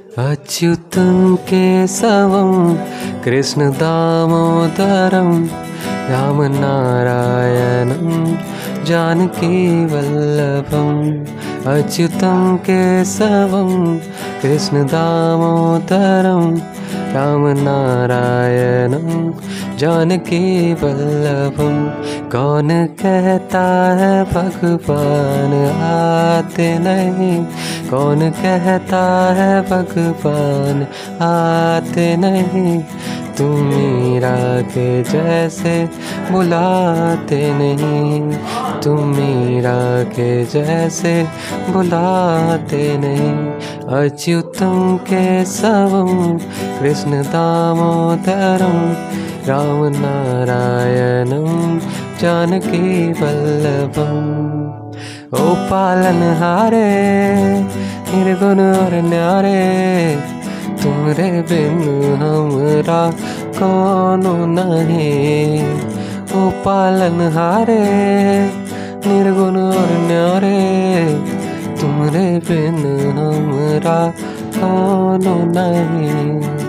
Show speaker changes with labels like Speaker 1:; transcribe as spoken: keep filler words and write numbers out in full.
Speaker 1: अच्युतं केशवं कृष्णदामोदरं रामनारायणं जानकीवल्लभम्। अच्युतं केशवं कृष्णदामोदरं रामनारायणं जानकीवल्लभं। कौन कहता है भगवान आते नहीं, कौन कहता है भगवान आते नहीं। तुम मीरा के जैसे बुलाते नहीं, तुम मीरा के जैसे बुलाते नहीं। अच्युतं केशवं कृष्णदामोदरं रामनारायणं जानकीवल्लभम्। ओ पालनहारे निर्गुण और न्यारे, तुमरे बिन हमरा कौनो नहीं। ओ पालनहारे निर्गुण और न्यारे, तुमरे बिन हमरा कौनो नहीं।